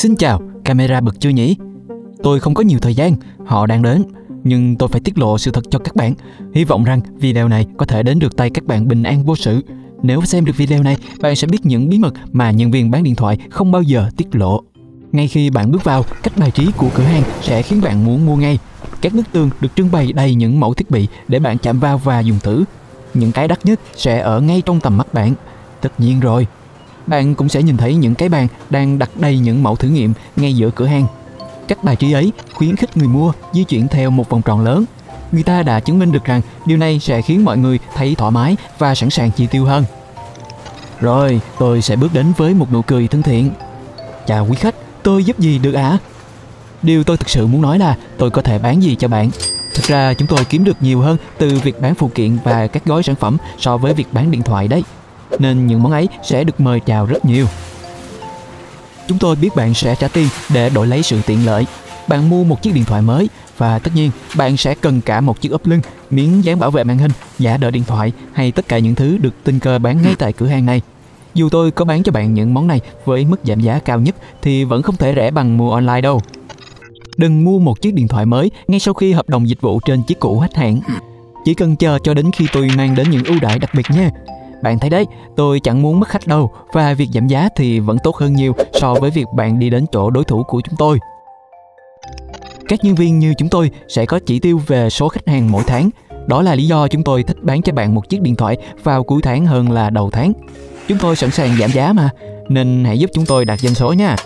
Xin chào, camera bật chưa nhỉ? Tôi không có nhiều thời gian, họ đang đến. Nhưng tôi phải tiết lộ sự thật cho các bạn. Hy vọng rằng video này có thể đến được tay các bạn bình an vô sự. Nếu xem được video này, bạn sẽ biết những bí mật mà nhân viên bán điện thoại không bao giờ tiết lộ. Ngay khi bạn bước vào, cách bài trí của cửa hàng sẽ khiến bạn muốn mua ngay. Các bức tường được trưng bày đầy những mẫu thiết bị để bạn chạm vào và dùng thử. Những cái đắt nhất sẽ ở ngay trong tầm mắt bạn. Tất nhiên rồi. Bạn cũng sẽ nhìn thấy những cái bàn đang đặt đầy những mẫu thử nghiệm ngay giữa cửa hàng. Cách bài trí ấy khuyến khích người mua di chuyển theo một vòng tròn lớn. Người ta đã chứng minh được rằng điều này sẽ khiến mọi người thấy thoải mái và sẵn sàng chi tiêu hơn. Rồi, tôi sẽ bước đến với một nụ cười thân thiện. Chào quý khách, tôi giúp gì được ạ? Điều tôi thực sự muốn nói là tôi có thể bán gì cho bạn. Thực ra chúng tôi kiếm được nhiều hơn từ việc bán phụ kiện và các gói sản phẩm so với việc bán điện thoại đấy. Nên những món ấy sẽ được mời chào rất nhiều. Chúng tôi biết bạn sẽ trả tiền để đổi lấy sự tiện lợi. Bạn mua một chiếc điện thoại mới và tất nhiên bạn sẽ cần cả một chiếc ốp lưng, miếng dán bảo vệ màn hình, giả đỡ điện thoại hay tất cả những thứ được tình cờ bán ngay tại cửa hàng này. Dù tôi có bán cho bạn những món này với mức giảm giá cao nhất thì vẫn không thể rẻ bằng mua online đâu. Đừng mua một chiếc điện thoại mới ngay sau khi hợp đồng dịch vụ trên chiếc cũ hết hạn. Chỉ cần chờ cho đến khi tôi mang đến những ưu đãi đặc biệt nha. Bạn thấy đấy, tôi chẳng muốn mất khách đâu, và việc giảm giá thì vẫn tốt hơn nhiều so với việc bạn đi đến chỗ đối thủ của chúng tôi. Các nhân viên như chúng tôi sẽ có chỉ tiêu về số khách hàng mỗi tháng. Đó là lý do chúng tôi thích bán cho bạn một chiếc điện thoại vào cuối tháng hơn là đầu tháng. Chúng tôi sẵn sàng giảm giá mà, nên hãy giúp chúng tôi đạt doanh số nha.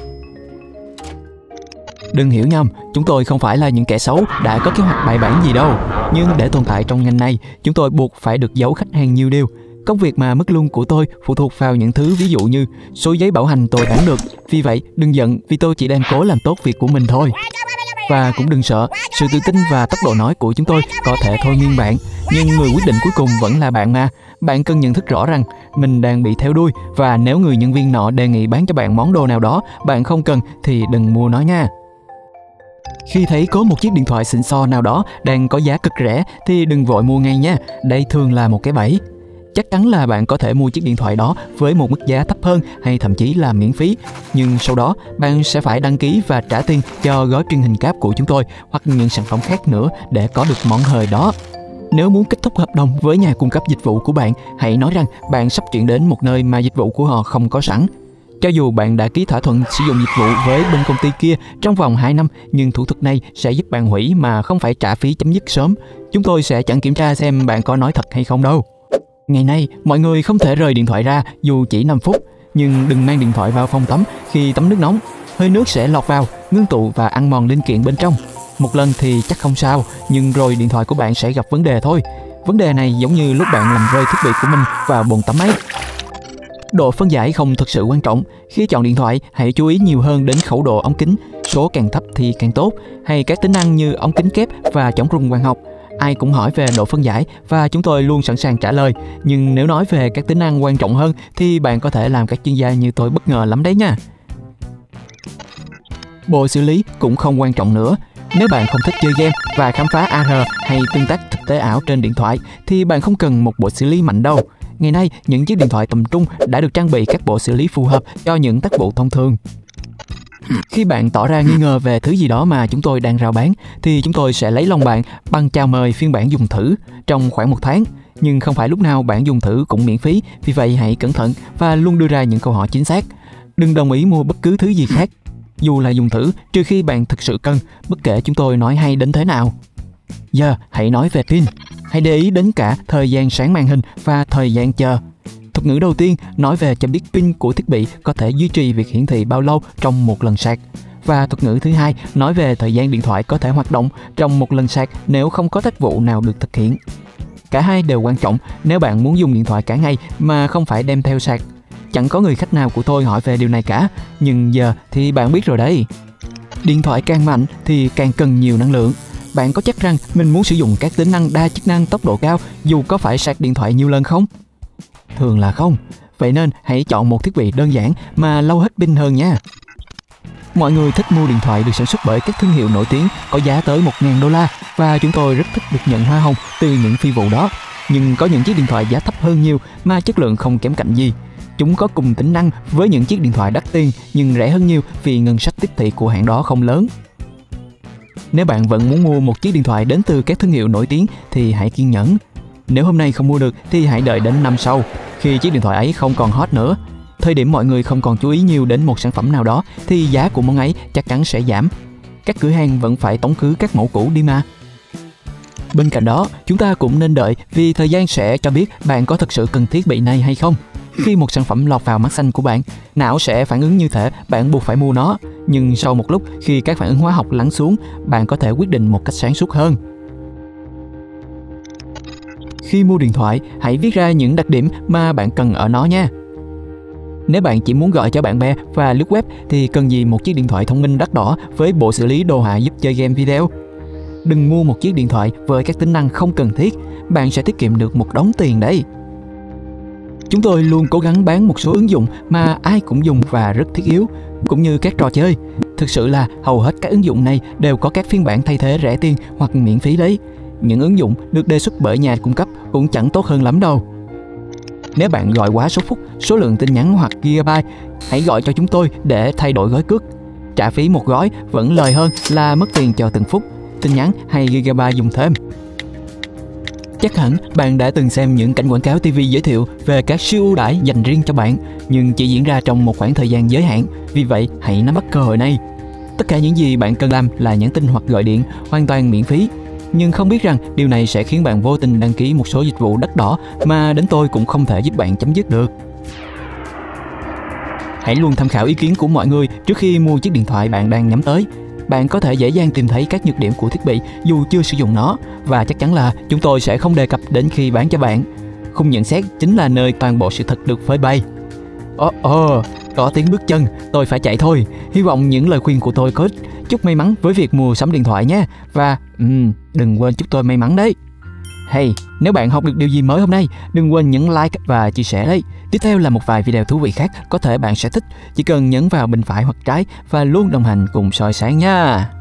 Đừng hiểu nhầm, chúng tôi không phải là những kẻ xấu đã có kế hoạch bài bản gì đâu. Nhưng để tồn tại trong ngành này, chúng tôi buộc phải được giấu khách hàng nhiều điều. Công việc mà mức lương của tôi phụ thuộc vào những thứ ví dụ như số giấy bảo hành tôi bán được. Vì vậy, đừng giận vì tôi chỉ đang cố làm tốt việc của mình thôi. Và cũng đừng sợ, sự tự tin và tốc độ nói của chúng tôi có thể thôi miên bạn. Nhưng người quyết định cuối cùng vẫn là bạn mà. Bạn cần nhận thức rõ rằng mình đang bị theo đuôi. Và nếu người nhân viên nọ đề nghị bán cho bạn món đồ nào đó bạn không cần thì đừng mua nó nha. Khi thấy có một chiếc điện thoại xịn xò nào đó đang có giá cực rẻ thì đừng vội mua ngay nha. Đây thường là một cái bẫy. Chắc chắn là bạn có thể mua chiếc điện thoại đó với một mức giá thấp hơn hay thậm chí là miễn phí. Nhưng sau đó, bạn sẽ phải đăng ký và trả tiền cho gói truyền hình cáp của chúng tôi hoặc những sản phẩm khác nữa để có được món hời đó. Nếu muốn kết thúc hợp đồng với nhà cung cấp dịch vụ của bạn, hãy nói rằng bạn sắp chuyển đến một nơi mà dịch vụ của họ không có sẵn. Cho dù bạn đã ký thỏa thuận sử dụng dịch vụ với bên công ty kia trong vòng 2 năm, nhưng thủ thuật này sẽ giúp bạn hủy mà không phải trả phí chấm dứt sớm. Chúng tôi sẽ chẳng kiểm tra xem bạn có nói thật hay không đâu. Ngày nay, mọi người không thể rời điện thoại ra dù chỉ 5 phút. Nhưng đừng mang điện thoại vào phòng tắm khi tắm nước nóng. Hơi nước sẽ lọt vào, ngưng tụ và ăn mòn linh kiện bên trong. Một lần thì chắc không sao, nhưng rồi điện thoại của bạn sẽ gặp vấn đề thôi. Vấn đề này giống như lúc bạn làm rơi thiết bị của mình vào bồn tắm ấy. Độ phân giải không thực sự quan trọng. Khi chọn điện thoại, hãy chú ý nhiều hơn đến khẩu độ ống kính. Số càng thấp thì càng tốt. Hay các tính năng như ống kính kép và chống rung quang học. Ai cũng hỏi về độ phân giải và chúng tôi luôn sẵn sàng trả lời. Nhưng nếu nói về các tính năng quan trọng hơn thì bạn có thể làm các chuyên gia như tôi bất ngờ lắm đấy nha. Bộ xử lý cũng không quan trọng nữa. Nếu bạn không thích chơi game và khám phá AR hay tương tác thực tế ảo trên điện thoại thì bạn không cần một bộ xử lý mạnh đâu. Ngày nay, những chiếc điện thoại tầm trung đã được trang bị các bộ xử lý phù hợp cho những tác vụ thông thường. Khi bạn tỏ ra nghi ngờ về thứ gì đó mà chúng tôi đang rao bán thì chúng tôi sẽ lấy lòng bạn bằng chào mời phiên bản dùng thử trong khoảng 1 tháng. Nhưng không phải lúc nào bản dùng thử cũng miễn phí, vì vậy hãy cẩn thận và luôn đưa ra những câu hỏi chính xác. Đừng đồng ý mua bất cứ thứ gì khác, dù là dùng thử, trừ khi bạn thực sự cần, bất kể chúng tôi nói hay đến thế nào. Giờ hãy nói về pin. Hãy để ý đến cả thời gian sáng màn hình và thời gian chờ. Thuật ngữ đầu tiên nói về cho biết pin của thiết bị có thể duy trì việc hiển thị bao lâu trong một lần sạc. Và thuật ngữ thứ hai nói về thời gian điện thoại có thể hoạt động trong một lần sạc nếu không có tác vụ nào được thực hiện. Cả hai đều quan trọng nếu bạn muốn dùng điện thoại cả ngày mà không phải đem theo sạc. Chẳng có người khách nào của tôi hỏi về điều này cả, nhưng giờ thì bạn biết rồi đấy. Điện thoại càng mạnh thì càng cần nhiều năng lượng. Bạn có chắc rằng mình muốn sử dụng các tính năng đa chức năng tốc độ cao dù có phải sạc điện thoại nhiều lần không? Thường là không. Vậy nên hãy chọn một thiết bị đơn giản mà lâu hết pin hơn nha. Mọi người thích mua điện thoại được sản xuất bởi các thương hiệu nổi tiếng có giá tới 1.000 đô la và chúng tôi rất thích được nhận hoa hồng từ những phi vụ đó. Nhưng có những chiếc điện thoại giá thấp hơn nhiều mà chất lượng không kém cạnh gì. Chúng có cùng tính năng với những chiếc điện thoại đắt tiền nhưng rẻ hơn nhiều vì ngân sách tiếp thị của hãng đó không lớn. Nếu bạn vẫn muốn mua một chiếc điện thoại đến từ các thương hiệu nổi tiếng thì hãy kiên nhẫn. Nếu hôm nay không mua được thì hãy đợi đến năm sau, khi chiếc điện thoại ấy không còn hot nữa. Thời điểm mọi người không còn chú ý nhiều đến một sản phẩm nào đó thì giá của món ấy chắc chắn sẽ giảm. Các cửa hàng vẫn phải tống khứ các mẫu cũ đi mà. Bên cạnh đó, chúng ta cũng nên đợi vì thời gian sẽ cho biết bạn có thực sự cần thiết bị này hay không. Khi một sản phẩm lọt vào mắt xanh của bạn, não sẽ phản ứng như thể bạn buộc phải mua nó. Nhưng sau một lúc, khi các phản ứng hóa học lắng xuống, bạn có thể quyết định một cách sáng suốt hơn. Khi mua điện thoại, hãy viết ra những đặc điểm mà bạn cần ở nó nha. Nếu bạn chỉ muốn gọi cho bạn bè và lướt web thì cần gì một chiếc điện thoại thông minh đắt đỏ với bộ xử lý đồ họa giúp chơi game video. Đừng mua một chiếc điện thoại với các tính năng không cần thiết, bạn sẽ tiết kiệm được một đống tiền đấy. Chúng tôi luôn cố gắng bán một số ứng dụng mà ai cũng dùng và rất thiết yếu, cũng như các trò chơi. Thực sự là hầu hết các ứng dụng này đều có các phiên bản thay thế rẻ tiền hoặc miễn phí đấy. Những ứng dụng được đề xuất bởi nhà cung cấp cũng chẳng tốt hơn lắm đâu. Nếu bạn gọi quá số phút, số lượng tin nhắn hoặc gigabyte, hãy gọi cho chúng tôi để thay đổi gói cước. Trả phí một gói vẫn lời hơn là mất tiền cho từng phút, tin nhắn hay gigabyte dùng thêm. Chắc hẳn bạn đã từng xem những cảnh quảng cáo TV giới thiệu về các siêu ưu đãi dành riêng cho bạn, nhưng chỉ diễn ra trong một khoảng thời gian giới hạn. Vì vậy, hãy nắm bắt cơ hội này. Tất cả những gì bạn cần làm là nhắn tin hoặc gọi điện, hoàn toàn miễn phí. Nhưng không biết rằng điều này sẽ khiến bạn vô tình đăng ký một số dịch vụ đắt đỏ mà đến tôi cũng không thể giúp bạn chấm dứt được. Hãy luôn tham khảo ý kiến của mọi người trước khi mua chiếc điện thoại bạn đang nhắm tới. Bạn có thể dễ dàng tìm thấy các nhược điểm của thiết bị dù chưa sử dụng nó, và chắc chắn là chúng tôi sẽ không đề cập đến khi bán cho bạn. Khung nhận xét chính là nơi toàn bộ sự thật được phơi bày. Có tiếng bước chân, tôi phải chạy thôi. Hy vọng những lời khuyên của tôi có ích. Chúc may mắn với việc mua sắm điện thoại nhé. Và đừng quên chúc tôi may mắn đấy. Hey, nếu bạn học được điều gì mới hôm nay, đừng quên nhấn like và chia sẻ đấy. Tiếp theo là một vài video thú vị khác có thể bạn sẽ thích. Chỉ cần nhấn vào bên phải hoặc trái và luôn đồng hành cùng soi sáng nha.